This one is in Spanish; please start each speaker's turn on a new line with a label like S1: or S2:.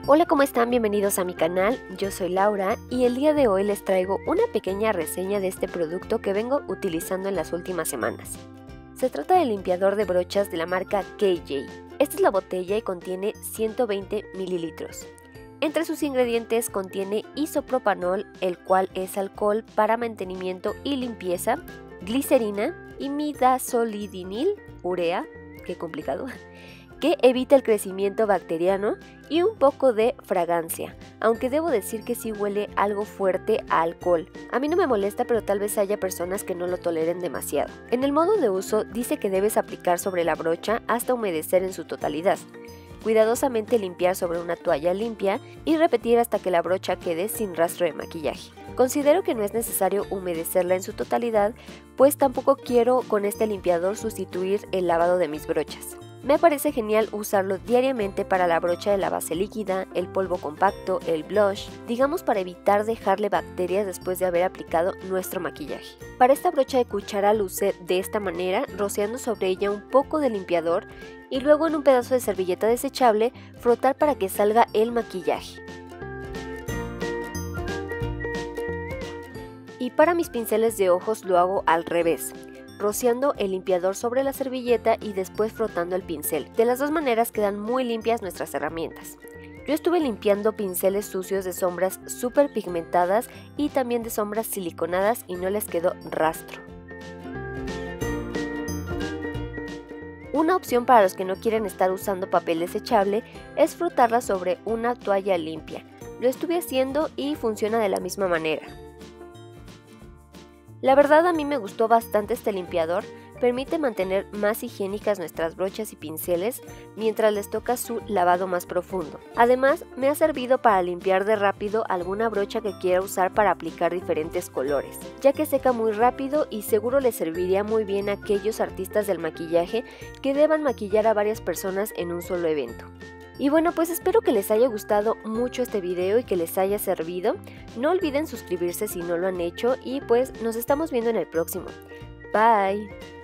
S1: Hola, ¿cómo están? Bienvenidos a mi canal, yo soy Laura y el día de hoy les traigo una pequeña reseña de este producto que vengo utilizando en las últimas semanas. Se trata del limpiador de brochas de la marca KJ. Esta es la botella y contiene 120 mililitros. Entre sus ingredientes contiene isopropanol, el cual es alcohol para mantenimiento y limpieza, glicerina, imidazolidinil, urea, qué complicado, que evita el crecimiento bacteriano y un poco de fragancia, aunque debo decir que sí huele algo fuerte a alcohol. A mí no me molesta, pero tal vez haya personas que no lo toleren demasiado. En el modo de uso dice que debes aplicar sobre la brocha hasta humedecer en su totalidad. Cuidadosamente limpiar sobre una toalla limpia y repetir hasta que la brocha quede sin rastro de maquillaje. Considero que no es necesario humedecerla en su totalidad, pues tampoco quiero con este limpiador sustituir el lavado de mis brochas. Me parece genial usarlo diariamente para la brocha de la base líquida, el polvo compacto, el blush, digamos para evitar dejarle bacterias después de haber aplicado nuestro maquillaje. Para esta brocha de cuchara lo usé de esta manera, rociando sobre ella un poco de limpiador y luego en un pedazo de servilleta desechable frotar para que salga el maquillaje. Y para mis pinceles de ojos lo hago al revés, rociando el limpiador sobre la servilleta y después frotando el pincel. De las dos maneras quedan muy limpias nuestras herramientas. Yo estuve limpiando pinceles sucios de sombras súper pigmentadas y también de sombras siliconadas y no les quedó rastro. Una opción para los que no quieren estar usando papel desechable es frotarla sobre una toalla limpia. Lo estuve haciendo y funciona de la misma manera. La verdad a mí me gustó bastante este limpiador, permite mantener más higiénicas nuestras brochas y pinceles mientras les toca su lavado más profundo. Además, me ha servido para limpiar de rápido alguna brocha que quiera usar para aplicar diferentes colores, ya que seca muy rápido y seguro les serviría muy bien a aquellos artistas del maquillaje que deban maquillar a varias personas en un solo evento. Y bueno, pues espero que les haya gustado mucho este video y que les haya servido. No olviden suscribirse si no lo han hecho y pues nos estamos viendo en el próximo. Bye.